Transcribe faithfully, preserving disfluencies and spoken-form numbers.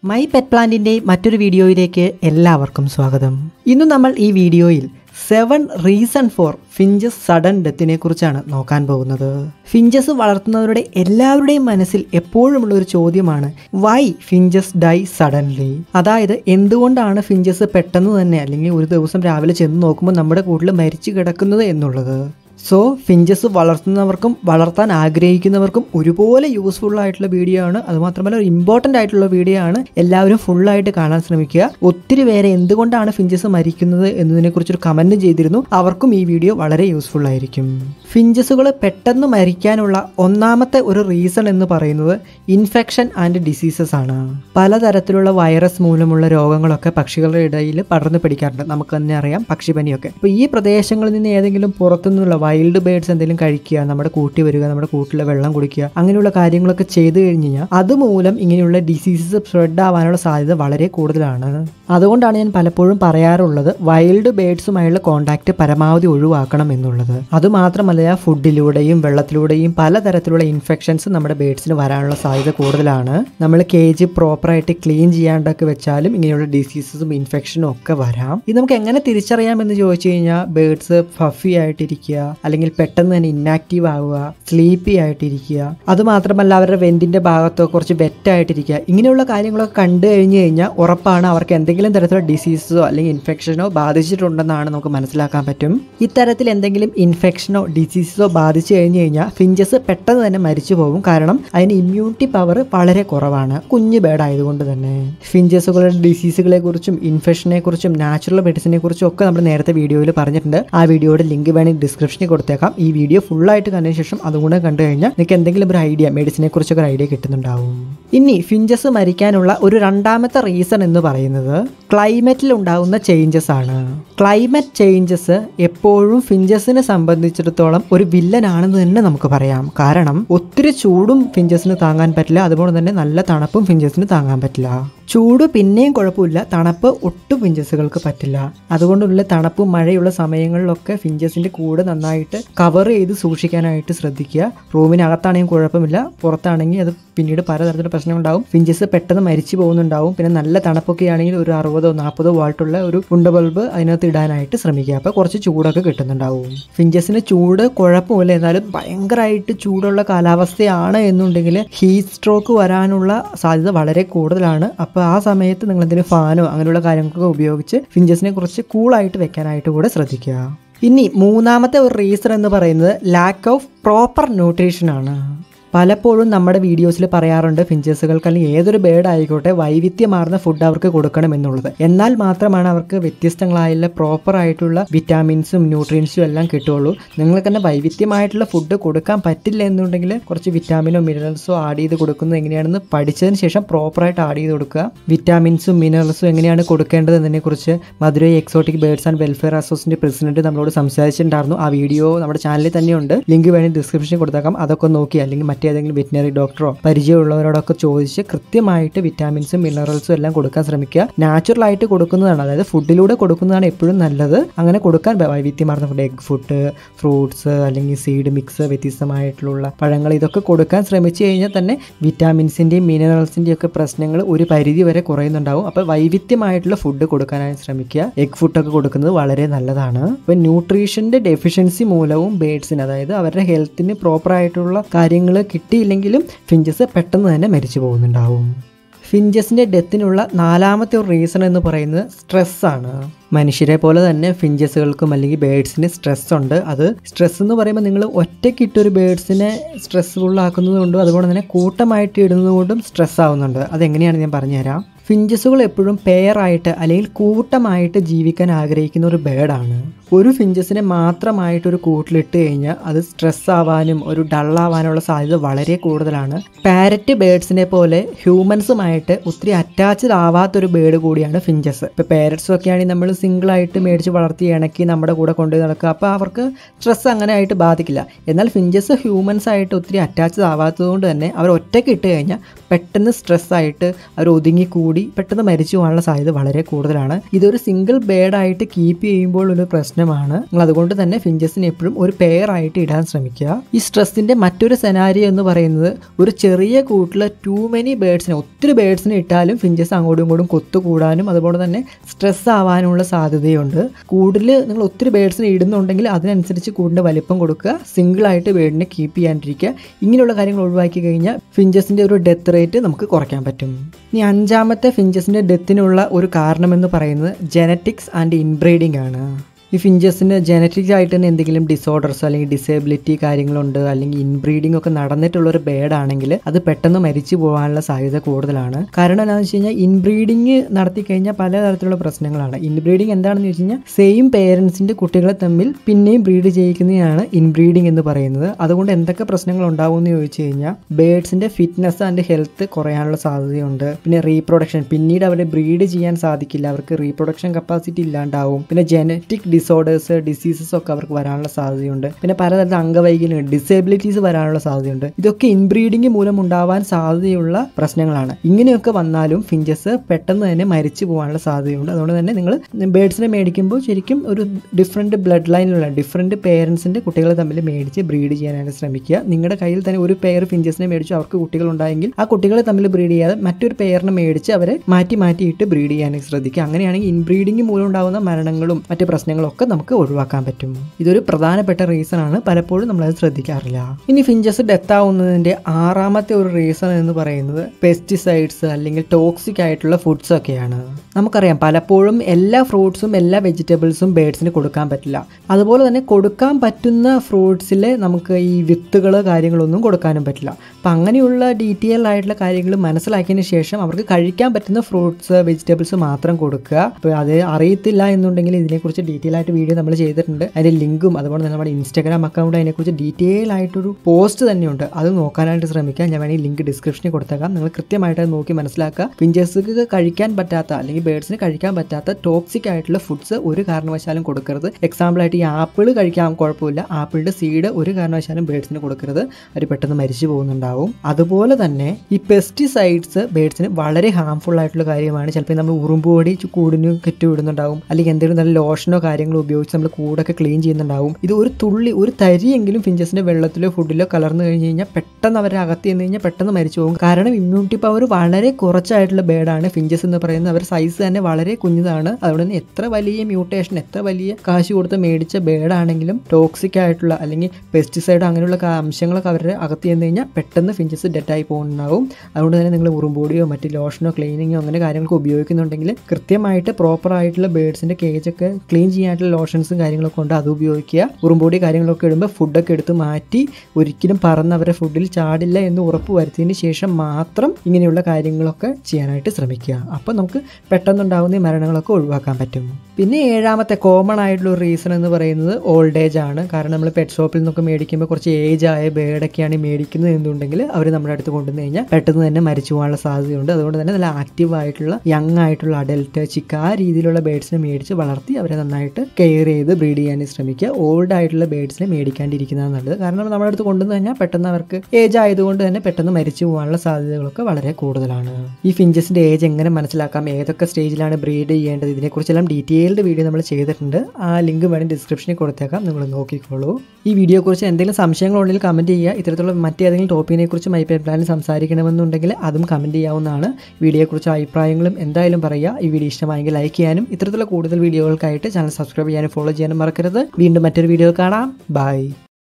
My pet പ്ലാന്റിൻ്റെ മറ്റൊരു വീഡിയോയിലേക്ക് എല്ലാവർക്കും സ്വാഗതം. ഇന്ന് നമ്മൾ ഈ വീഡിയോയിൽ seven reason for finches sudden ഡെത്തിനെ കുറിച്ചാണ് നോക്കാൻ പോകുന്നത്. ഫിഞ്ചസ് വളർത്തുന്നവരുടെ എല്ലാവരുടെയും മനസ്സിൽ എപ്പോഴുമുള്ള ഒരു ചോദ്യമാണ് വൈ ഫിഞ്ചസ് ഡൈ സഡൻലി. അതായത് എന്തുകൊണ്ടാണ് ഫിഞ്ചസ് പെട്ടെന്ന് തന്നെ അല്ലെങ്കിൽ ഒരു ദിവസം രാവിലെ ചെന്ന് നോക്കുമ്പോൾ നമ്മുടെ കൂട്ടിൽ മരിച്ചു കിടക്കുന്നത് എന്നുള്ളത്. സോ ഫിഞ്ചസ് വളർത്തുന്നവർക്കും വളർത്താൻ ആഗ്രഹിക്കുന്നവർക്കും ഒരുപോലെ യൂസ്ഫുൾ ആയിട്ടുള്ള വീഡിയോ ആണ്. അതുമാത്രമല്ല ഒരു ഇമ്പോർട്ടൻ്റ് ആയിട്ടുള്ള വീഡിയോ ആണ്. എല്ലാവരും ഫുള്ളായിട്ട് കാണാൻ ശ്രമിക്കുക. ഒത്തിരി പേരെ എന്തുകൊണ്ടാണ് ഫിഞ്ചസ് മരിക്കുന്നത് എന്നതിനെക്കുറിച്ചൊരു കമൻറ്റ് ചെയ്തിരുന്നു. അവർക്കും ഈ വീഡിയോ വളരെ യൂസ്ഫുൾ ആയിരിക്കും. ഫിഞ്ചസുകൾ പെട്ടെന്ന് മരിക്കാനുള്ള ഒന്നാമത്തെ ഒരു റീസൺ എന്ന് പറയുന്നത് ഇൻഫെക്ഷൻ ആൻഡ് ഡിസീസസ് ആണ്. പലതരത്തിലുള്ള വൈറസ് മൂലമുള്ള രോഗങ്ങളൊക്കെ പക്ഷികളുടെ ഇടയിൽ പടർന്നു പിടിക്കാറുണ്ട്. നമുക്ക് തന്നെ അറിയാം പക്ഷിപ്പനിയൊക്കെ. അപ്പോൾ ഈ പ്രദേശങ്ങളിൽ നിന്ന് ഏതെങ്കിലും പുറത്തുനിന്നുള്ള വൈൽഡ് ബേർഡ്സ് എന്തെങ്കിലും കഴിക്കുക, നമ്മുടെ കൂട്ടി വരിക, നമ്മുടെ കൂട്ടിലെ വെള്ളം കുടിക്കുക, അങ്ങനെയുള്ള കാര്യങ്ങളൊക്കെ ചെയ്തു കഴിഞ്ഞ് കഴിഞ്ഞാൽ അതുമൂലം ഇങ്ങനെയുള്ള ഡിസീസസ് സ്പ്രെഡ് ആവാനുള്ള സാധ്യത വളരെ കൂടുതലാണ്. അതുകൊണ്ടാണ് ഞാൻ പലപ്പോഴും പറയാറുള്ളത് വൈൽഡ് ബേർഡ്സുമായുള്ള കോണ്ടാക്ട് പരമാവധി ഒഴിവാക്കണം എന്നുള്ളത്. അതുമാത്രമല്ല ഫുഡിലൂടെയും വെള്ളത്തിലൂടെയും പലതരത്തിലുള്ള ഇൻഫെക്ഷൻസ് നമ്മുടെ ബേർഡ്സിന് വരാനുള്ള സാധ്യത കൂടുതലാണ്. നമ്മൾ കേജ് പ്രോപ്പറായിട്ട് ക്ലീൻ ചെയ്യാണ്ടൊക്കെ വെച്ചാലും ഇങ്ങനെയുള്ള ഡിസീസസും ഇൻഫെക്ഷനും ഒക്കെ വരാം. ഇത് നമുക്ക് എങ്ങനെ തിരിച്ചറിയാമെന്ന് ചോദിച്ചു കഴിഞ്ഞാൽ ബേർഡ്സ് ഫഫി ആയിട്ടിരിക്കുക, അല്ലെങ്കിൽ പെട്ടെന്ന് തന്നെ ഇന്നാക്റ്റീവ് ആവുക, സ്ലീപ്പി ആയിട്ടിരിക്കുക, അതുമാത്രമല്ല അവരുടെ വെന്റിന്റെ ഭാഗത്തോ കുറച്ച് വെറ്റായിട്ടിരിക്കുക, ഇങ്ങനെയുള്ള കാര്യങ്ങളൊക്കെ കണ്ടു കഴിഞ്ഞു കഴിഞ്ഞാൽ ഉറപ്പാണ് അവർക്ക് എന്തെങ്കിലും തരത്തിലുള്ള ഡിസീസോ അല്ലെങ്കിൽ ഇൻഫെക്ഷനോ ബാധിച്ചിട്ടുണ്ടെന്നാണ് നമുക്ക് മനസ്സിലാക്കാൻ പറ്റും. ഇത്തരത്തിൽ എന്തെങ്കിലും ഇൻഫെക്ഷനോ ഡിസീസോ ബാധിച്ചു കഴിഞ്ഞു കഴിഞ്ഞാൽ ഫിഞ്ചസ് പെട്ടെന്ന് തന്നെ മരിച്ചു പോകും. കാരണം അതിന് ഇമ്മ്യൂണിറ്റി പവർ വളരെ കുറവാണ്, കുഞ്ഞു ബേർഡ് ആയതുകൊണ്ട് തന്നെ. ഫിഞ്ചസുകളുടെ ഡിസീസുകളെ കുറിച്ചും ഇൻഫെക്ഷനെ കുറിച്ചും നാച്ചുറൽ മെഡിസിനെ കുറിച്ചും ഒക്കെ നമ്മൾ നേരത്തെ വീഡിയോയിൽ പറഞ്ഞിട്ടുണ്ട്. ആ വീഡിയോയുടെ ലിങ്ക് വേണമെങ്കിൽ ഡിസ്ക്രിപ്ഷനിൽ കൊടുത്തേക്കാം. ഈ വീഡിയോ ഫുള്ളായിട്ട് കണ്ടതിന് ശേഷം അതുകൂടെ കണ്ടു കഴിഞ്ഞാൽ നിങ്ങൾക്ക് എന്തെങ്കിലും ഒരു ഐഡിയ മെഡിസിനെ കുറിച്ചൊക്കെ ഒരു ഐഡിയ കിട്ടുന്നുണ്ടാവും. ഇനി ഫിഞ്ചസ് മരിക്കാനുള്ള ഒരു രണ്ടാമത്തെ റീസൺ എന്ന് പറയുന്നത് ക്ലൈമറ്റിൽ ഉണ്ടാകുന്ന ചേഞ്ചസ് ആണ്. ക്ലൈമറ്റ് ചേഞ്ചസ് എപ്പോഴും ഫിഞ്ചസിനെ സംബന്ധിച്ചിടത്തോളം ഒരു വില്ലനാണെന്ന് തന്നെ നമുക്ക് പറയാം. കാരണം ഒത്തിരി ചൂടും ഫിഞ്ചസിന് താങ്ങാൻ പറ്റില്ല, അതുപോലെ തന്നെ നല്ല തണുപ്പും ഫിഞ്ചസിന് താങ്ങാൻ പറ്റില്ല. ചൂട് പിന്നെയും കുഴപ്പമില്ല, തണുപ്പ് ഒട്ടും ഫിഞ്ചസുകൾക്ക് പറ്റില്ല. അതുകൊണ്ടുള്ള തണുപ്പും മഴയുള്ള സമയങ്ങളിലൊക്കെ ഫിഞ്ചസിന്റെ കൂട് നന്നായിട്ട് കവർ ചെയ്ത് സൂക്ഷിക്കാനായിട്ട് ശ്രദ്ധിക്കുക. റൂമിനകത്താണെങ്കിൽ കുഴപ്പമില്ല, പുറത്താണെങ്കിൽ അത് പിന്നീട് പലതരത്തിലുള്ള പ്രശ്നങ്ങളുണ്ടാവും. ഫിഞ്ചസ് പെട്ടെന്ന് മരിച്ചു പോകുന്നുണ്ടാവും. പിന്നെ നല്ല തണുപ്പൊക്കെ ആണെങ്കിൽ ഒരു അറുപതോ നാൽപ്പതോ വാൾട്ടുള്ള ഒരു ഉണ്ട ബൾബ് അതിനകത്ത് ഇടാനായിട്ട് ശ്രമിക്കുക. അപ്പോൾ കുറച്ച് ചൂടൊക്കെ കിട്ടുന്നുണ്ടാവും. ഫിഞ്ചസിന് ചൂട് കുഴപ്പമില്ല, എന്നാലും ഭയങ്കരമായിട്ട് ചൂടുള്ള കാലാവസ്ഥയാണ് എന്നുണ്ടെങ്കിൽ ഹീറ്റ് സ്ട്രോക്ക് വരാനുള്ള സാധ്യത വളരെ കൂടുതലാണ്. അപ്പോൾ ആ സമയത്ത് നിങ്ങൾ എന്തെങ്കിലും ഫാനോ അങ്ങനെയുള്ള കാര്യങ്ങളൊക്കെ ഉപയോഗിച്ച് ഫിഞ്ചസിനെ കുറച്ച് കൂളായിട്ട് വെക്കാനായിട്ട് കൂടെ ശ്രദ്ധിക്കുക. ഇനി മൂന്നാമത്തെ ഒരു റീസൺ എന്ന് പറയുന്നത് ലാക്ക് ഓഫ് പ്രോപ്പർ ന്യൂട്രീഷൻ ആണ്. പലപ്പോഴും നമ്മുടെ വീഡിയോസിൽ പറയാറുണ്ട് ഫിഞ്ചസുകൾക്ക് അല്ലെങ്കിൽ ഏതൊരു ബേർഡ് ആയിക്കോട്ടെ വൈവിധ്യമാർന്ന ഫുഡ് അവർക്ക് കൊടുക്കണം എന്നുള്ളത്. എന്നാൽ മാത്രമാണ് അവർക്ക് വ്യത്യസ്തങ്ങളായുള്ള പ്രോപ്പർ ആയിട്ടുള്ള വിറ്റാമിൻസും ന്യൂട്രിയൻസും എല്ലാം കിട്ടുള്ളൂ. നിങ്ങൾക്ക് തന്നെ വൈവിധ്യമായിട്ടുള്ള ഫുഡ് കൊടുക്കാൻ പറ്റില്ല എന്നുണ്ടെങ്കിൽ കുറച്ച് വിറ്റാമിനോ മിനറൽസോ ആഡ് ചെയ്ത് കൊടുക്കുന്നത് എങ്ങനെയാണെന്ന് പഠിച്ചതിന് ശേഷം പ്രോപ്പറായിട്ട് ആഡ് ചെയ്ത് കൊടുക്കുക. വിറ്റാമിൻസും മിനറൽസും എങ്ങനെയാണ് കൊടുക്കേണ്ടത് എന്നതിനെക്കുറിച്ച് Madurai exotic birds and welfare അസോസിയേഷൻ്റെ പ്രസിഡന്റ് നമ്മളോട് സംസാരിച്ചിട്ടുണ്ടായിരുന്നു. ആ വീഡിയോ നമ്മുടെ ചാനലിൽ തന്നെയുണ്ട്, ലിങ്ക് വേണമെങ്കിൽ ഡിസ്ക്രിപ്ഷനിൽ കൊടുത്തേക്കാം. അതൊക്കെ നോക്കി അല്ലെങ്കിൽ ഏതെങ്കിലും വെറ്റിനറി ഡോക്ടറോ പരിചയമുള്ളവരോടൊക്കെ ചോദിച്ച് കൃത്യമായിട്ട് വിറ്റാമിൻസും മിനറൽസും എല്ലാം കൊടുക്കാൻ ശ്രമിക്കുക. നാച്ചുറൽ ആയിട്ട് കൊടുക്കുന്നതാണ്, അതായത് ഫുഡിലൂടെ കൊടുക്കുന്നതാണ് എപ്പോഴും നല്ലത്. അങ്ങനെ കൊടുക്കാൻ വൈവിധ്യമാർന്ന ഫുഡ്, എഗ് ഫുഡ്, ഫ്രൂട്ട്സ് അല്ലെങ്കിൽ സീഡ് മിക്സ്, വ്യത്യസ്തമായിട്ടുള്ള പഴങ്ങൾ, ഇതൊക്കെ കൊടുക്കാൻ ശ്രമിച്ചു കഴിഞ്ഞാൽ തന്നെ വിറ്റാമിൻസിൻ്റെയും മിനറൽസിൻ്റെയും ഒക്കെ പ്രശ്നങ്ങൾ ഒരു പരിധി വരെ കുറയുന്നുണ്ടാവും. അപ്പോൾ വൈവിധ്യമായിട്ടുള്ള ഫുഡ് കൊടുക്കാനായി ശ്രമിക്കുക. എഗ് ഫുഡൊക്കെ കൊടുക്കുന്നത് വളരെ നല്ലതാണ്. അപ്പോൾ ന്യൂട്രീഷൻ്റെ ഡെഫിഷ്യൻസി മൂലവും ബേർഡ്സിന്, അതായത് അവരുടെ ഹെൽത്തിന് പ്രോപ്പറായിട്ടുള്ള കാര്യങ്ങൾ കിട്ടിയില്ലെങ്കിലും ഫിഞ്ചസ് പെട്ടെന്ന് തന്നെ മരിച്ചു പോകുന്നുണ്ടാവും. ഫിഞ്ചസിൻ്റെ ഡെത്തിനുള്ള നാലാമത്തെ ഒരു റീസൺ എന്ന് പറയുന്നത് സ്ട്രെസ്സാണ്. മനുഷ്യരെ പോലെ തന്നെ ഫിഞ്ചസുകൾക്കും അല്ലെങ്കിൽ ബേർഡ്സിന് സ്ട്രെസ് ഉണ്ട്. അത് സ്ട്രെസ് എന്ന് പറയുമ്പോൾ നിങ്ങൾ ഒറ്റയ്ക്കിട്ടൊരു ബേർഡ്സിനെ സ്ട്രെസ്ഫുൾ ആക്കുന്നത് കൊണ്ടും അതുപോലെ തന്നെ കൂട്ടമായിട്ട് ഇടുന്നത് കൊണ്ടും സ്ട്രെസ് ആവുന്നുണ്ട്. അതെങ്ങനെയാണ് ഞാൻ പറഞ്ഞുതരാം. ഫിഞ്ചസുകൾ എപ്പോഴും പെയറായിട്ട് അല്ലെങ്കിൽ കൂട്ടമായിട്ട് ജീവിക്കാൻ ആഗ്രഹിക്കുന്ന ഒരു ബേർഡാണ്. ഒരു ഫിഞ്ചസിനെ മാത്രമായിട്ടൊരു കൂട്ടിലിട്ട് കഴിഞ്ഞാൽ അത് സ്ട്രെസ് ആവാനും ഒരു ഡള്ളാവാനുള്ള സാധ്യത വളരെ കൂടുതലാണ്. പാരറ്റ് ബേർഡ്സിനെ പോലെ ഹ്യൂമൻസുമായിട്ട് ഒത്തിരി അറ്റാച്ച്ഡ് ആവാത്തൊരു ബേർഡ് കൂടിയാണ് ഫിഞ്ചസ്. ഇപ്പോൾ പാരറ്റ്സൊക്കെ ആണെങ്കിൽ നമ്മൾ സിംഗിളായിട്ട് മേടിച്ച് വളർത്തി ഇണക്കി നമ്മുടെ കൂടെ കൊണ്ടുപോയി നടക്കുക, അപ്പോൾ അവർക്ക് സ്ട്രെസ് അങ്ങനെ ആയിട്ട് ബാധിക്കില്ല. എന്നാൽ ഫിഞ്ചസ് ഹ്യൂമൻസ് ആയിട്ട് ഒത്തിരി അറ്റാച്ച്ഡ് ആവാത്തത് കൊണ്ട് തന്നെ അവർ ഒറ്റയ്ക്ക് ഇട്ട് കഴിഞ്ഞാൽ പെട്ടെന്ന് സ്ട്രെസ്സായിട്ട് അവർ ഒതുങ്ങിക്കൂടി പെട്ടെന്ന് മരിച്ചു പോകാനുള്ള സാധ്യത വളരെ കൂടുതലാണ്. ഇതൊരു സിംഗിൾ ബേർഡായിട്ട് കീപ്പ് ചെയ്യുമ്പോൾ ഒരു പ്രശ്നം പ്രശ്നമാണ്. നിങ്ങൾ അതുകൊണ്ട് തന്നെ ഫിഞ്ചസിനെ എപ്പോഴും ഒരു പെയർ ആയിട്ട് ഇടാൻ ശ്രമിക്കുക. ഈ സ്ട്രെസ്സിന്റെ മറ്റൊരു സെനാരിയോ എന്ന് പറയുന്നത് ഒരു ചെറിയ കൂട്ടിൽ ടു മെനി ബേഡ്സിനെ ഒത്തിരി ബേഡ്സിനെ ഇട്ടാലും ഫിഞ്ചസ് അങ്ങോട്ടും ഇങ്ങോട്ടും കൊത്തുകൂടാനും അതുപോലെ തന്നെ സ്ട്രെസ് ആവാനുള്ള സാധ്യതയുണ്ട്. കൂടുതൽ നിങ്ങൾ ഒത്തിരി ബേഡ്സിനെ ഇടുന്നുണ്ടെങ്കിൽ അതിനനുസരിച്ച് കൂടിൻ്റെ വലിപ്പം കൊടുക്കുക. സിംഗിൾ ആയിട്ട് ബേഡിനെ കീപ്പ് ചെയ്യാണ്ടിരിക്കുക. ഇങ്ങനെയുള്ള കാര്യങ്ങൾ ഒഴിവാക്കി കഴിഞ്ഞാൽ ഫിഞ്ചസിന്റെ ഒരു ഡെത്ത് റേറ്റ് നമുക്ക് കുറയ്ക്കാൻ പറ്റും. ഇനി അഞ്ചാമത്തെ ഫിഞ്ചസിന്റെ ഡെത്തിനുള്ള ഒരു കാരണമെന്ന് പറയുന്നത് ജെനറ്റിക്സ് ആൻഡ് ഇൻബ്രീഡിംഗ് ആണ്. ഈ ഫിഞ്ചസിന് ജനറ്റിക് ആയിട്ട് തന്നെ എന്തെങ്കിലും ഡിസോർഡേഴ്സ് അല്ലെങ്കിൽ ഡിസേബിലിറ്റി കാര്യങ്ങളുണ്ട്, അല്ലെങ്കിൽ ഇൻബ്രീഡിംഗ് ഒക്കെ നടന്നിട്ടുള്ളൊരു ബേഡാണെങ്കിൽ അത് പെട്ടെന്ന് മരിച്ചു പോകാനുള്ള സാധ്യത കൂടുതലാണ്. കാരണം എന്താണെന്ന് വെച്ച് കഴിഞ്ഞാൽ ഇൻബ്രീഡിങ് നടത്തി കഴിഞ്ഞാൽ പലതരത്തിലുള്ള പ്രശ്നങ്ങളാണ്. ഇൻബ്രീഡിംഗ് എന്താണെന്ന് വെച്ച് കഴിഞ്ഞാൽ സെയിം പേരൻസിൻ്റെ കുട്ടികളെ തമ്മിൽ പിന്നെയും ബ്രീഡ് ചെയ്യിക്കുന്നതാണ് ഇൻബ്രീഡിംഗ് എന്ന് പറയുന്നത്. അതുകൊണ്ട് എന്തൊക്കെ പ്രശ്നങ്ങൾ ഉണ്ടാവും എന്ന് ചോദിച്ചു കഴിഞ്ഞാൽ ബേഡ്സിൻ്റെ ഫിറ്റ്നസ് ആൻഡ് ഹെൽത്ത് കുറയാനുള്ള സാധ്യതയുണ്ട്. പിന്നെ റീപ്രൊഡക്ഷൻ, പിന്നീട് അവരെ ബ്രീഡ് ചെയ്യാൻ സാധിക്കില്ല, അവർക്ക് റീപ്രൊഡക്ഷൻ കപ്പാസിറ്റി ഇല്ലാണ്ടാവും. പിന്നെ ജനറ്റിക് ഡിസോർഡേഴ്സ് ഡിസീസസ് ഒക്കെ അവർക്ക് വരാനുള്ള സാധ്യതയുണ്ട്. പിന്നെ പലതരത്തിലുള്ള അംഗവൈകല്യങ്ങൾ ഡിസേബിലിറ്റീസ് വരാനുള്ള സാധ്യതയുണ്ട്. ഇതൊക്കെ ഇൻബ്രീഡിംഗ് മൂലം ഉണ്ടാവാൻ സാധ്യതയുള്ള പ്രശ്നങ്ങളാണ്. ഇങ്ങനെയൊക്കെ വന്നാലും ഫിഞ്ചസ് പെട്ടെന്ന് തന്നെ മരിച്ചു പോകാനുള്ള സാധ്യതയുണ്ട്. അതുകൊണ്ട് തന്നെ നിങ്ങൾ ബേഡ്സിനെ മേടിക്കുമ്പോൾ ശരിക്കും ഒരു ഡിഫറെൻറ്റ് ബ്ലഡ് ലൈനിലുള്ള ഡിഫറെൻറ്റ് പേരൻസിൻ്റെ കുട്ടികളെ തമ്മിൽ മേടിച്ച് ബ്രീഡ് ചെയ്യാനായിട്ട് ശ്രമിക്കുക. നിങ്ങളുടെ കയ്യിൽ തന്നെ ഒരു പെയർ ഫിഞ്ചസിനെ മേടിച്ചു അവർക്ക് കുട്ടികളുണ്ടായെങ്കിൽ ആ കുട്ടികളെ തമ്മിൽ ബ്രീഡ് ചെയ്യാതെ മറ്റൊരു പെയറിനെ മേടിച്ച് അവരെ മാറ്റി മാറ്റിയിട്ട് ബ്രീഡ് ചെയ്യാനായിട്ട് ശ്രദ്ധിക്കുക. അങ്ങനെയാണെങ്കിൽ ഇൻബ്രീഡിംഗ് മൂലം ഉണ്ടാകുന്ന മരണങ്ങളും മറ്റ് പ്രശ്നങ്ങളും ഒക്കെ നമുക്ക് ഒഴിവാക്കാൻ പറ്റും. ഇതൊരു പ്രധാനപ്പെട്ട റീസൺ ആണ്, പലപ്പോഴും നമ്മളത് ശ്രദ്ധിക്കാറില്ല. ഇനി ഫിഞ്ചസ് ഡെത്ത് ആവുന്നതിന്റെ ആറാമത്തെ ഒരു റീസൺ എന്ന് പറയുന്നത് പെസ്റ്റിസൈഡ്സ് അല്ലെങ്കിൽ ടോക്സിക് ആയിട്ടുള്ള ഫുഡ്സ് ഒക്കെയാണ്. നമുക്കറിയാം പലപ്പോഴും എല്ലാ ഫ്രൂട്ട്സും എല്ലാ വെജിറ്റബിൾസും ബേഡ്സിന് കൊടുക്കാൻ പറ്റില്ല. അതുപോലെ തന്നെ കൊടുക്കാൻ പറ്റുന്ന ഫ്രൂട്ട്സിൽ നമുക്ക് ഈ വിത്തുകൾ കാര്യങ്ങളൊന്നും കൊടുക്കാനും പറ്റില്ല. അപ്പം അങ്ങനെയുള്ള ഡീറ്റെയിൽ ആയിട്ടുള്ള കാര്യങ്ങൾ മനസ്സിലാക്കിയതിന് ശേഷം അവർക്ക് കഴിക്കാൻ പറ്റുന്ന ഫ്രൂട്ട്സ് വെജിറ്റബിൾസ് മാത്രം കൊടുക്കുക. അപ്പോൾ അത് അറിയത്തില്ല എന്നുണ്ടെങ്കിൽ ഇതിനെക്കുറിച്ച് ഡീറ്റെയിൽ ആയിട്ട് വീഡിയോ നമ്മൾ ചെയ്തിട്ടുണ്ട്. അതിൻ്റെ ലിങ്കും അതുപോലെ തന്നെ നമ്മുടെ ഇൻസ്റ്റാഗ്രാം അക്കൗണ്ട് അതിനെക്കുറിച്ച് ഡീറ്റെയിൽ ആയിട്ടൊരു പോസ്റ്റ് തന്നെയുണ്ട്. അത് നോക്കാനായിട്ട് ശ്രമിക്കാം. ഞാൻ വേണമെങ്കിൽ ലിങ്ക് ഡിസ്ക്രിപ്ഷനിൽ കൊടുത്തേക്കാം. നിങ്ങൾ കൃത്യമായിട്ട് അത് നോക്കി മനസ്സിലാക്കുക. ഫിഞ്ചസ്ക്ക് കഴിക്കാൻ പറ്റാത്ത അല്ലെങ്കിൽ ബേഡ്സിന് കഴിക്കാൻ പറ്റാത്ത ടോക്സിക് ആയിട്ടുള്ള ഫുഡ്സ് ഒരു കാരണവശാലും കൊടുക്കരുത്. എക്സാമ്പിളായിട്ട് ഈ ആപ്പിൾ കഴിക്കാൻ കുഴപ്പമില്ല, ആപ്പിളിൻ്റെ സീഡ് ഒരു കാരണവശാലും ബേഡ്സിന് കൊടുക്കരുത്, അവർ പെട്ടെന്ന് മരിച്ചു പോകുന്നുണ്ടാവും. അതുപോലെ തന്നെ ഈ പെസ്റ്റിസൈഡ്സ് ബേഡ്സിന് വളരെ ഹാംഫുൾ ആയിട്ടുള്ള കാര്യമാണ്. ചിലപ്പോൾ നമ്മൾ ഉറുമ്പുപൊടി കൂടിന് കെട്ടുവിടുന്നുണ്ടാവും, അല്ലെങ്കിൽ എന്തെങ്കിലും നല്ല ലോഷനോ കാര്യങ്ങൾ ഉപയോഗിച്ച് നമ്മൾ കൂടൊക്കെ ക്ലീൻ ചെയ്യുന്നുണ്ടാവും. ഇത് ഒരു തുള്ളി ഒരു തരിയെങ്കിലും ഫിഞ്ചസിന്റെ വെള്ളത്തിലോ ഫുഡിലോ കലർന്നു കഴിഞ്ഞ് കഴിഞ്ഞാൽ പെട്ടെന്ന് അവരെ അകത്ത് ചെന്ന് കഴിഞ്ഞാൽ പെട്ടെന്ന് മരിച്ചു പോകും. കാരണം ഇമ്മ്യൂണിറ്റി പവർ വളരെ കുറച്ചായിട്ടുള്ള ബേഡാണ് ഫിഞ്ചസ് എന്ന് പറയുന്നത്. അവർ സൈസ് തന്നെ വളരെ കുഞ്ഞതാണ്. അതുകൊണ്ട് തന്നെ എത്ര വലിയ മ്യൂട്ടേഷൻ, എത്ര വലിയ കാശ് കൊടുത്ത് മേടിച്ച ബേഡാണെങ്കിലും ടോക്സിക് ആയിട്ടുള്ള അല്ലെങ്കിൽ പെസ്റ്റിസൈഡ് അങ്ങനെയുള്ള അംശങ്ങളൊക്കെ അവരുടെ അകത്ത് ചെന്ന് കഴിഞ്ഞാൽ പെട്ടെന്ന് ഫിഞ്ചസ് ഡെറ്റായി പോകുന്നുണ്ടാവും. അതുകൊണ്ട് തന്നെ നിങ്ങൾ ഉറുമ്പൊടിയോ മറ്റ് ലോഷനോ ക്ലീനിങ്ങോ അങ്ങനെ കാര്യങ്ങളൊക്കെ ഉപയോഗിക്കുന്നുണ്ടെങ്കിൽ കൃത്യമായിട്ട് പ്രോപ്പർ ആയിട്ടുള്ള ബേഡ്സിന്റെ കേജൊക്കെ ക്ലീൻ ചെയ്യാനായിട്ടുള്ള ലോഷൻസും കാര്യങ്ങളൊക്കെ ഉണ്ട്, അത് ഉപയോഗിക്കുക. ഉറുമ്പൊടി കാര്യങ്ങളൊക്കെ ഇടുമ്പോൾ ഫുഡൊക്കെ എടുത്ത് മാറ്റി ഒരിക്കലും പറന്ന് അവരുടെ ഫുഡിൽ ചാടില്ല എന്ന് ഉറപ്പ് വരുത്തിയതിന് ശേഷം മാത്രം ഇങ്ങനെയുള്ള കാര്യങ്ങളൊക്കെ ചെയ്യാനായിട്ട് ശ്രമിക്കുക. അപ്പോൾ നമുക്ക് പെട്ടെന്നുണ്ടാകുന്ന ഈ മരണങ്ങളൊക്കെ ഒഴിവാക്കാൻ പറ്റും. പിന്നെ ഏഴാമത്തെ കോമൺ ആയിട്ടുള്ള ഒരു റീസൺ എന്ന് പറയുന്നത് ഓൾഡ് ഏജ് ആണ്. കാരണം നമ്മൾ പെറ്റ് ഷോപ്പിൽ നിന്നൊക്കെ മേടിക്കുമ്പോൾ കുറച്ച് ഏജ് ആയ ബേഡൊക്കെയാണ് മേടിക്കുന്നത് എന്നുണ്ടെങ്കിൽ അവർ നമ്മുടെ അടുത്ത് കൊണ്ടുവന്ന് കഴിഞ്ഞാൽ പെട്ടെന്ന് തന്നെ മരിച്ചു പോകാനുള്ള സാധ്യതയുണ്ട്. അതുകൊണ്ട് തന്നെ നല്ല ആക്റ്റീവ് ആയിട്ടുള്ള യങ് ആയിട്ടുള്ള അഡൽട്ട് ചിക്ക ആ രീതിയിലുള്ള ബേഡ്സിനെ മേടിച്ച് വളർത്തി അവരെ നന്നായിട്ട് കെയർ ചെയ്ത് ബ്രീഡ് ചെയ്യാൻ ശ്രമിക്കുക. ഓൾഡ് ആയിട്ടുള്ള ബേഡ്സിനെ മേടിക്കാണ്ടിരിക്കുന്നതാണ് നല്ലത്. കാരണം നമ്മുടെ അടുത്ത് കൊണ്ടുവന്ന് കഴിഞ്ഞാൽ പെട്ടെന്ന് അവർക്ക് ഏജ് ആയതുകൊണ്ട് തന്നെ പെട്ടെന്ന് മരിച്ചു പോകാനുള്ള സാധ്യതകളൊക്കെ വളരെ കൂടുതലാണ്. ഈ ഫിഞ്ചസിന്റെ ഏജ് എങ്ങനെ മനസ്സിലാക്കാം, ഏതൊക്കെ സ്റ്റേജിലാണ് ബ്രീഡ് ചെയ്യേണ്ടത്, ഇതിനെക്കുറിച്ചെല്ലാം ഡീറ്റെയിൽഡ് വീഡിയോ നമ്മൾ ചെയ്തിട്ടുണ്ട്. ആ ലിങ്ക് വേണമെങ്കിൽ ഡിസ്ക്രിപ്ഷനിൽ കൊടുത്തേക്കാം, നിങ്ങൾ നോക്കിക്കോളൂ. ഈ വീഡിയോയെക്കുറിച്ച് എന്തെങ്കിലും സംശയങ്ങളുണ്ടെങ്കിൽ കമൻറ്റ് ചെയ്യുക. ഇത്തരത്തിലുള്ള മറ്റേതെങ്കിലും ടോപ്പിക്കിനെ കുറിച്ച് മൈ പെറ്റ് പ്ലാനിൽ സംസാരിക്കണമെന്നുണ്ടെങ്കിൽ അതും കമൻറ്റ് ചെയ്യാവുന്നതാണ്. വീഡിയോയെക്കുറിച്ച് അഭിപ്രായങ്ങളും എന്തായാലും പറയുക. ഈ വീഡിയോ ഇഷ്ടമായെങ്കിൽ ലൈക്ക് ചെയ്യാനും ഇത്തരത്തിലുള്ള കൂടുതൽ വീഡിയോകൾക്കായിട്ട് ചാനൽ സബ്സ്ക്രൈബ് ചെയ്യാനും ഫോളോ ചെയ്യാനും മറക്കരുത്. വീണ്ടും മറ്റൊരു വീഡിയോ കാണാം. ബൈ.